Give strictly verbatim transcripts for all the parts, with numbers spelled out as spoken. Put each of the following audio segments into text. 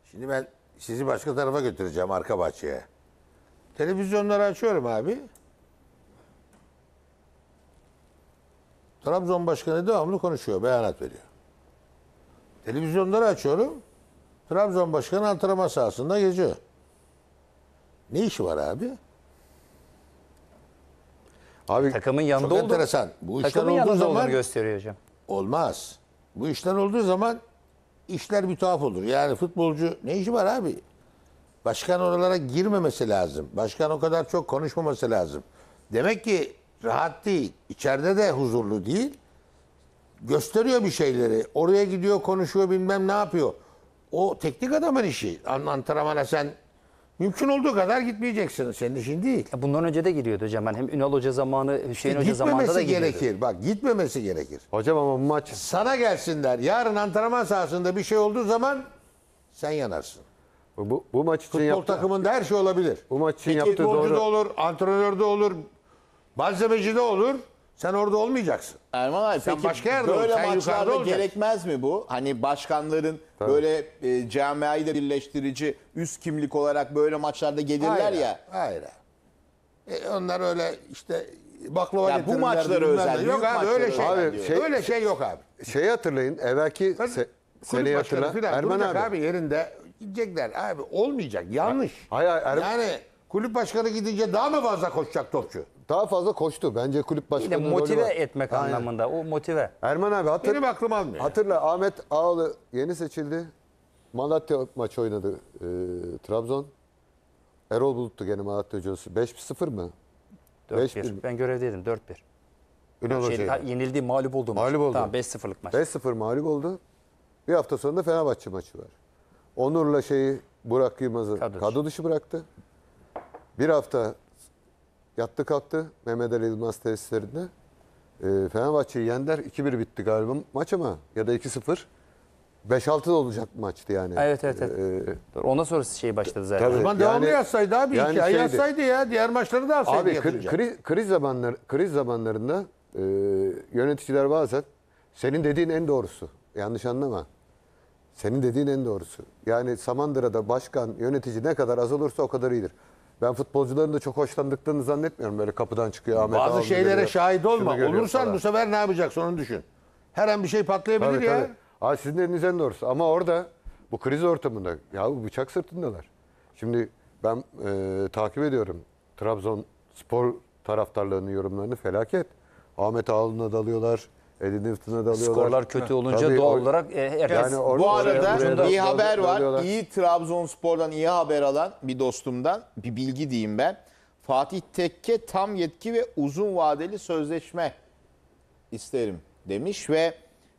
Şimdi ben sizi başka tarafa götüreceğim, arka bahçeye. Televizyonları açıyorum abi. Trabzon Başkanı devamlı konuşuyor, beyanat veriyor. Televizyonları açıyorum. Trabzon Başkanı antrenman sahasında geziyor. Ne işi var abi? Abi Takımın yanında Çok olduğu, enteresan. Bu işler takımın olduğu yanında zaman olduğunu gösteriyor hocam. olmaz. Bu işler olduğu zaman işler bir tuhaf olur. Yani futbolcu ne işi var abi? Başkan oralara girmemesi lazım. Başkan o kadar çok konuşmaması lazım. Demek ki rahat değil. İçeride de huzurlu değil. Gösteriyor bir şeyleri. Oraya gidiyor, konuşuyor, bilmem ne yapıyor. O teknik adamın işi. An- Antrenmana sen mümkün olduğu kadar gitmeyeceksin. Senin işin değil. Ya bundan önce de giriyordu hocam. Yani hem Ünal Hoca zamanı, Hüseyin Hoca zamanında da Gitmemesi gidiyordu. gerekir. Bak gitmemesi gerekir. hocam ama bu maç Sana gelsinler. Yarın antrenman sahasında bir şey olduğu zaman sen yanarsın. bu, bu maç için Futbol yaptı. takımında her şey olabilir. Bu maç için yaptığı Futbolcu da doğru. olur, antrenör de olur, malzemeci de olur. Sen orada olmayacaksın. Erman abi Sen peki başka yerde böyle ol, sen yukarıda maçlarda olacaksın. gerekmez mi bu? Hani başkanların böyle e, camiayı da birleştirici üst kimlik olarak böyle maçlarda gelirler Hayır, ya. Hayır. E, onlar öyle işte baklava Ya bu getirirler, maçlara bilmem özel, ne. büyük Yok abi öyle maçlara şey. özel Abi, diyor. şey öyle şey yok abi. Şeyi hatırlayın. Evvelki se, Kulüp seneyi başkanı hatırla. filan Erman duracak abi. abi. yerinde gidecekler. Abi olmayacak. Yanlış. Hayır, hayır, Er- Yani kulüp başkanı gidince daha mı fazla koşacak topçu? Daha fazla koştu. Bence kulüp Bir de başkanının rolü motive var. etmek Aynen. anlamında. O motive. Erman abi hatır, Benim aklım almıyor. hatırla Ahmet Ağalı yeni seçildi. Malatya maçı oynadı e, Trabzon. Erol Bulut'tu gene Malatya hocası. beş sıfır mı? beş dört bir. bir. Ben görevdeydim dört bir. Ünal Şey, Hoca'yla. ha, yenildi, mağlup oldu. maç. Mağlup oldu. Tamam beş sıfırlık maç. beş sıfır mağlup oldu. Bir hafta sonra da Fenerbahçe maçı var. Onur'la şeyi Burak Yılmaz'ı Kadro kadro, dışı. dışı bıraktı. Bir hafta yattı kalktı Mehmet Ali Yılmaz tesislerinde. Ee, Fenerbahçe'yi yendiler. iki bir bitti galiba maç ama ya da iki sıfır. beş altı da olacak maçtı yani. Evet evet. evet. Ee, Doğru. Ondan sonra şey başladı zaten. Tabii. O zaman Yani- devamlı yazsaydı abi. yani iki ay şeydi. yazsaydı ya. Diğer maçları da alsaydı Abi kri- yatıracak. kriz, kriz zamanlar kriz zamanlarında e, yöneticiler bazen senin dediğin en doğrusu. Yanlış anlama. Senin dediğin en doğrusu. Yani Samandıra'da başkan, yönetici ne kadar az olursa o kadar iyidir. Ben futbolcuların da çok hoşlandıklarını zannetmiyorum. Böyle kapıdan çıkıyor Ahmet Bazı Ağaoğlu şeylere geliyor, şahit şunu olma. görüyor Olursan falan. bu sefer ne yapacaksın onu düşün. Her an bir şey patlayabilir Tabii, ya. tabii. Abi sizin eliniz en doğrusu. Ama orada bu kriz ortamında ya bu bıçak sırtındalar. Şimdi ben e, takip ediyorum. Trabzon spor taraftarlarının yorumlarını felaket. Ahmet Ağaoğlu'na dalıyorlar. Edin Nifton'a dalıyorlar. Skorlar kötü olunca Tabii, doğal o- olarak e, herkes Yani or- Bu oraya- arada buraya da- iyi haber var. dalıyorlar. İyi Trabzonspor'dan iyi haber alan bir dostumdan bir bilgi diyeyim ben. Fatih Tekke tam yetki ve uzun vadeli sözleşme isterim demiş ve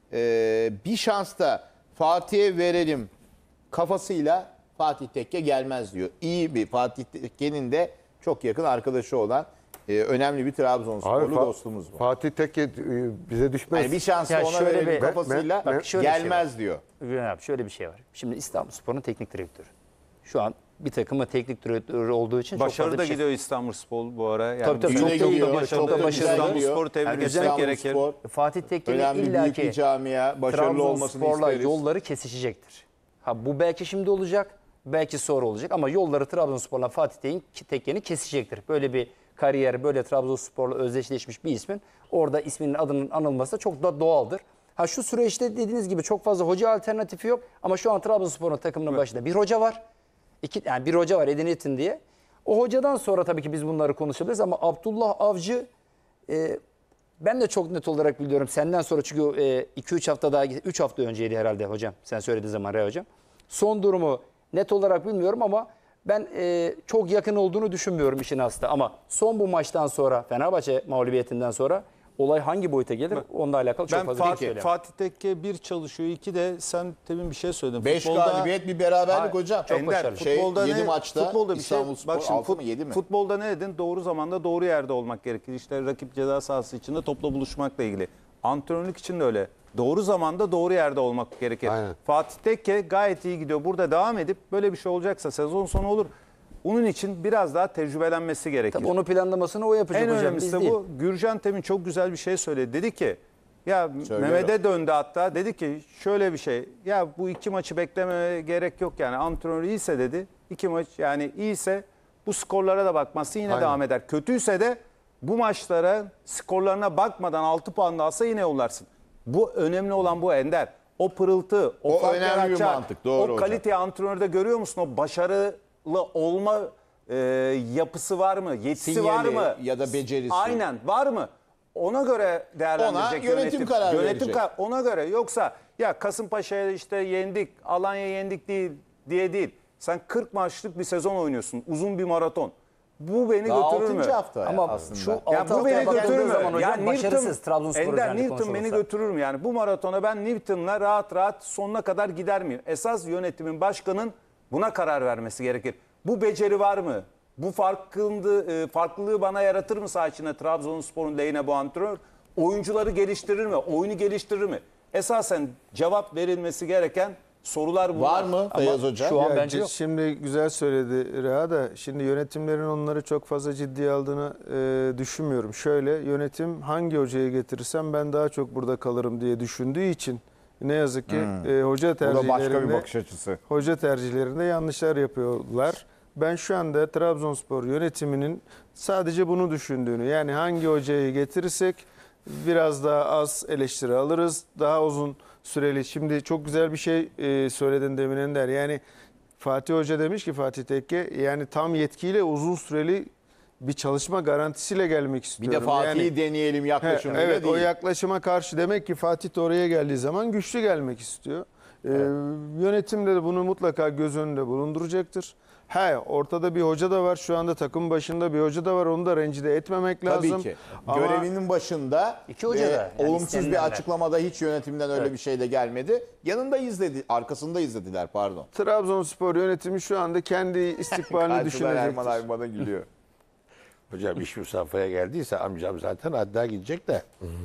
e, bir şans da Fatih'e verelim kafasıyla Fatih Tekke gelmez diyor. İyi bir Fatih Tekke'nin de çok yakın arkadaşı olan e, önemli bir Abi, Trabzonsporlu Fa- dostumuz var. Fatih Tekke e, bize düşmez. Yani bir şans Ya ona şöyle verelim bir- kafasıyla Bak, şöyle bir şey gelmez diyor. Güven abi şöyle bir şey var. Şimdi İstanbulspor'un teknik direktörü. Şu an bir takımın teknik direktörü olduğu için çok Başarılı fazla da bir şey... gidiyor İstanbulspor bu ara. Yani Tabii, tabii, çok, çok Güne da çok gidiyor, da çok başarılı. da başarılı. İstanbulspor'u tebrik Yani etmek gerekir. İstanbulspor Fatih Tekke'nin önemli büyük bir illaki camia, başarılı olmasını Trabzonspor'la isteriz. yolları kesişecektir. Ha bu belki şimdi olacak, belki sonra olacak ama yolları Trabzonspor'la Fatih Tekke'nin kesişecektir. Böyle bir kariyer, böyle Trabzonspor'la özdeşleşmiş bir ismin orada isminin adının anılması da çok da doğaldır. Ha şu süreçte dediğiniz gibi çok fazla hoca alternatifi yok ama şu an Trabzonspor'un takımının başında bir hoca var. İki, yani bir hoca var Edin Etin diye. O hocadan sonra tabii ki biz bunları konuşabiliriz ama Abdullah Avcı e, ben de çok net olarak biliyorum senden sonra çünkü iki üç hafta daha üç hafta önceydi herhalde hocam. Sen söylediğin zaman Ray hocam. Son durumu net olarak bilmiyorum ama ben e, çok yakın olduğunu düşünmüyorum işin aslında. Ama son bu maçtan sonra Fenerbahçe mağlubiyetinden sonra olay hangi boyuta gelir onunla alakalı çok Ben fazla bir şey Fatih, söyleyemem. Fatih Tekke bir çalışıyor, iki de sen demin bir şey söyledin. Beş galibiyet bir beraberlik Hayır, hocam. çok Ender, başarılı. Şey, futbolda yedi ne, maçta futbolda bir şey, İstanbulspor bak şimdi altı mı, fut- yedi mi? futbolda ne dedin? Doğru zamanda doğru yerde olmak gerekir. İşte rakip ceza sahası içinde topla buluşmakla ilgili. Antrenörlük için de öyle. Doğru zamanda doğru yerde olmak gerekir. Aynen. Fatih Tekke gayet iyi gidiyor. Burada devam edip böyle bir şey olacaksa sezon sonu olur. Onun için biraz daha tecrübelenmesi gerekir. Tabii onu planlamasını o yapacak En hocam. önemlisi biz de değil. bu. Gürcan Temin çok güzel bir şey söyledi. Dedi ki Ya Söylüyorum. Mehmet'e döndü hatta. Dedi ki şöyle bir şey. Ya bu iki maçı beklemeye gerek yok yani. Antrenör iyiyse dedi. iki maç yani iyiyse bu skorlara da bakmazsın yine Aynen. devam eder. Kötüyse de bu maçlara skorlarına bakmadan altı puan da alsa yine yollarsın. Bu önemli olan bu Ender. O pırıltı, o, O fark önemli bir yaratacak, mantık, doğru o hocam. kaliteyi antrenörde görüyor musun? O başarılı olma e, yapısı var mı? Yetisi Sinyali var mı? ya da becerisi. Aynen var mı? Ona göre değerlendirecek Ona yönetim karar Yönetim verecek. kar- ona göre. Yoksa ya Kasımpaşa'ya işte yendik, Alanya yendik değil diye değil. Sen kırk maçlık bir sezon oynuyorsun. Uzun bir maraton. Bu beni Daha götürür mü? altıncı hafta Ama aslında. şu Ya altı bu beni haftaya bakıldığı götürür mü? zaman hocam Ya başarısız Trabzonspor Ender özellikle Newton beni konuşulursa. götürür mü? Yani bu maratona ben Newton'la rahat rahat sonuna kadar gider miyim? Esas yönetimin, başkanın buna karar vermesi gerekir. Bu beceri var mı? Bu farklı, farklılığı bana yaratır mı saha içinde Trabzonspor'un lehine bu antrenör? Oyuncuları geliştirir mi? Oyunu geliştirir mi? Esasen cevap verilmesi gereken sorular bunlar. Var mı Feyyaz Hoca? Şu an Ya bence c- yok. Şimdi güzel söyledi Reha da şimdi yönetimlerin onları çok fazla ciddiye aldığını e, düşünmüyorum. Şöyle yönetim hangi hocayı getirirsem ben daha çok burada kalırım diye düşündüğü için ne yazık ki e, hoca Bu da başka bir tercihlerinde bakış açısı. hoca tercihlerinde yanlışlar yapıyorlar. Ben şu anda Trabzonspor yönetiminin sadece bunu düşündüğünü yani hangi hocayı getirirsek biraz daha az eleştiri alırız. Daha uzun süreli. Şimdi çok güzel bir şey e, söyledin demin Ender. Yani Fatih Hoca demiş ki Fatih Tekke yani tam yetkiyle uzun süreli bir çalışma garantisiyle gelmek Bir istiyorum. de Fatih'i Yani- deneyelim He, yaklaşımıyla evet değil. o yaklaşıma karşı demek ki Fatih de oraya geldiği zaman güçlü gelmek istiyor. Ee, Yönetim de bunu mutlaka göz önünde bulunduracaktır. He ortada bir hoca da var şu anda takım başında bir hoca da var onu da rencide etmemek lazım. Tabii ki. Ama Görevinin başında İki hoca ve da, yani olumsuz bir istenilenler. açıklamada hiç yönetimden öyle Evet. bir şey de gelmedi. Yanında izledi, arkasında izlediler pardon. Trabzonspor yönetimi şu anda kendi istikbalini Karşıdan düşünecektir. Erman abi bana gülüyor. Hocam iş bu safhaya geldiyse amcam zaten hatta gidecek de.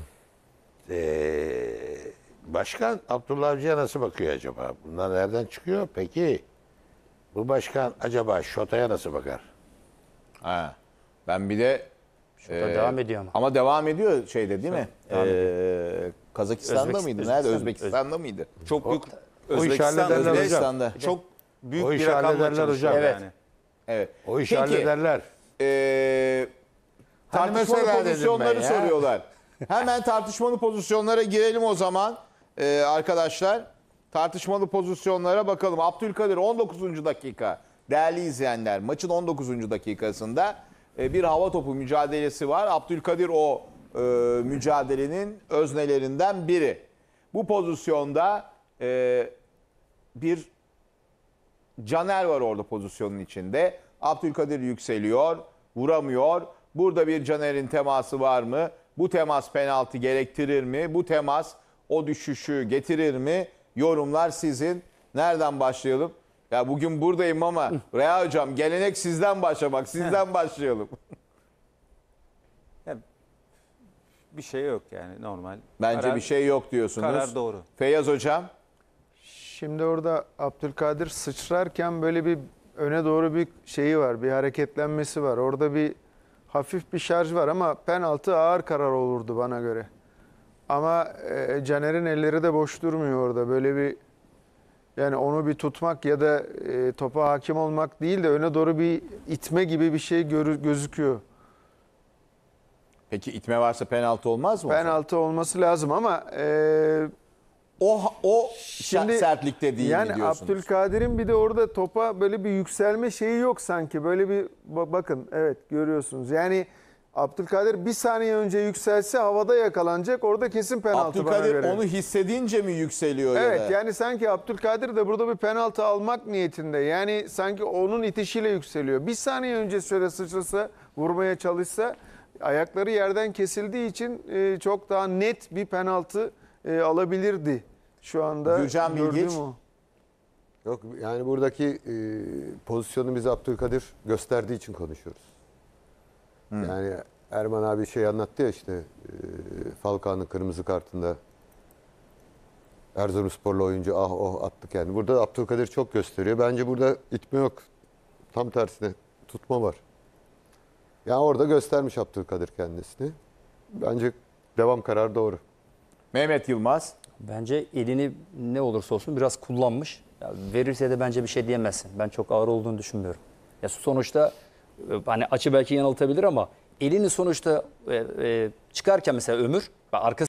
Ee, başkan Abdullah Avcı'ya nasıl bakıyor acaba? Bunlar nereden çıkıyor? Peki bu başkan acaba Şota'ya nasıl bakar? Ha. Ben bir de Şurada devam ediyor ama. Ama devam ediyor şeyde değil mi? Devam Ee, Kazakistan'da Özbekistan- mıydı? Özbekistan- Nerede? Özbekistan'da mıydı? Çok büyük o işi Özbekistan, hallederler hocam. Özbekistan'da. Çok büyük O bir işi rakamla hallederler çalışıyor hocam. yani. Evet. O işi Peki, hallederler. Ee, Hani tartışmalı mesela dedim pozisyonları ben ya. soruyorlar. Hemen tartışmalı pozisyonlara girelim o zaman ee, arkadaşlar. Tartışmalı pozisyonlara bakalım. Abdülkadir on dokuzuncu dakika. Değerli izleyenler maçın on dokuzuncu dakikasında e, bir hava topu mücadelesi var. Abdülkadir o e, mücadelenin öznelerinden biri. Bu pozisyonda e, bir Caner var orada pozisyonun içinde. Abdülkadir yükseliyor, vuramıyor. Burada bir Caner'in teması var mı? Bu temas penaltı gerektirir mi? Bu temas o düşüşü getirir mi? Yorumlar sizin. Nereden başlayalım? Ya bugün buradayım ama Reha Hocam gelenek sizden başlamak. Sizden başlayalım. Bir şey yok yani normal. Bence Karar- bir şey yok diyorsunuz. karar doğru. Feyyaz Hocam. Şimdi orada Abdülkadir sıçrarken böyle bir öne doğru bir şeyi var, bir hareketlenmesi var. Orada bir hafif bir şarj var ama penaltı ağır karar olurdu bana göre. Ama e, Caner'in elleri de boş durmuyor orada. Böyle bir yani onu bir tutmak ya da e, topa hakim olmak değil de öne doğru bir itme gibi bir şey görü- gözüküyor. Peki itme varsa penaltı olmaz mı? o zaman? Penaltı olması lazım ama e, O o Şimdi sertlikte değil yani mi diyorsunuz? Abdülkadir'in bir de orada topa böyle bir yükselme şeyi yok sanki. Böyle bir ba- bakın evet görüyorsunuz. Yani Abdülkadir bir saniye önce yükselse havada yakalanacak. Orada kesin penaltı bana Abdülkadir göre. onu hissedince mi yükseliyor Evet ya da? yani sanki Abdülkadir de burada bir penaltı almak niyetinde. Yani sanki onun itişiyle yükseliyor. Bir saniye önce şöyle sıçrasa, vurmaya çalışsa ayakları yerden kesildiği için e, çok daha net bir penaltı e, alabilirdi. Şu anda Gürcan gördüğüm Bilgiç. o. Yok yani buradaki e, pozisyonu bize Abdülkadir gösterdiği için konuşuyoruz. Yani Erman abi şey anlattı ya işte e, Falcao'nun kırmızı kartında Erzurumsporlu oyuncu ah oh attık yani. Burada Abdülkadir çok gösteriyor. Bence burada itme yok. Tam tersine tutma var. Yani orada göstermiş Abdülkadir kendisini. Bence devam kararı doğru. Mehmet Yılmaz. Bence elini ne olursa olsun biraz kullanmış. Ya verirse de bence bir şey diyemezsin. Ben çok ağır olduğunu düşünmüyorum. Ya sonuçta e, hani açı belki yanıltabilir ama elini sonuçta e, e, çıkarken mesela Ömür arkası